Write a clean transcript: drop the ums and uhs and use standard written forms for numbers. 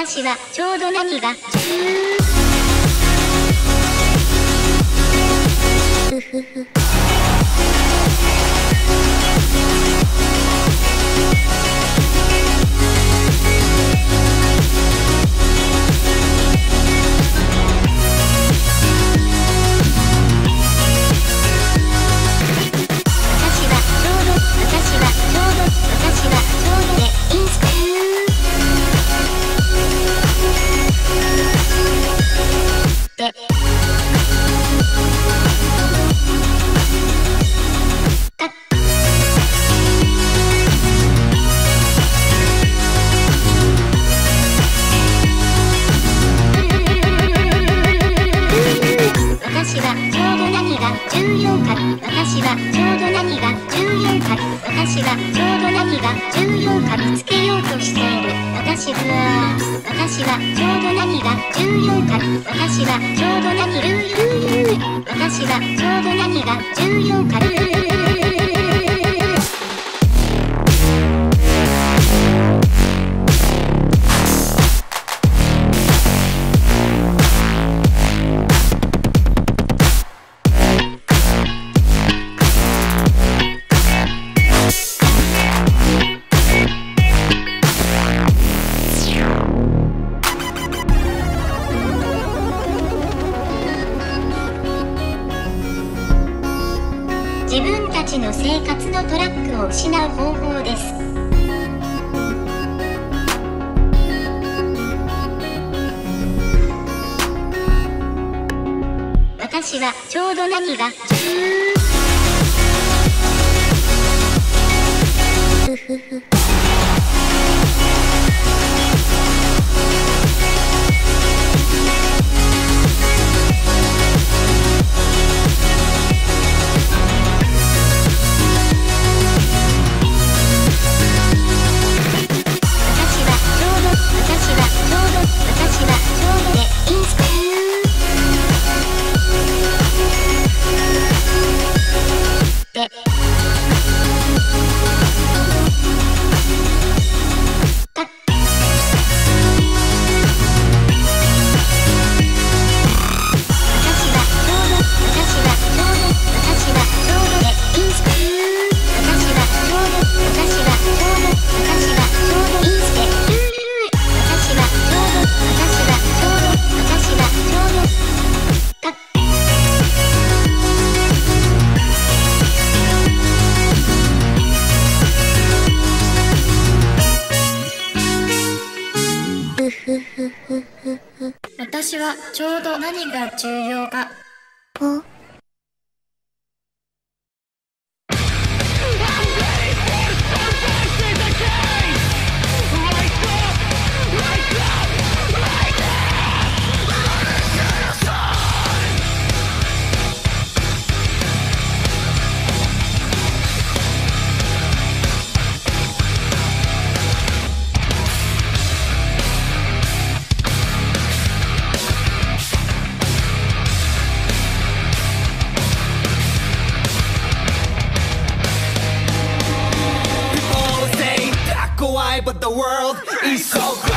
私はちょうど何がうふふ。私はちょうど何が重要か。私はちょうど何が重要か。私はちょうど何が重要か見つけようとしている。私はちょうど何が重要か。私はちょうど何私はちょうど何が重要か。自分たちの生活のトラックを失う方法です。私はちょうど何がふふふ。私はちょうど何が重要か。 But the world is so great.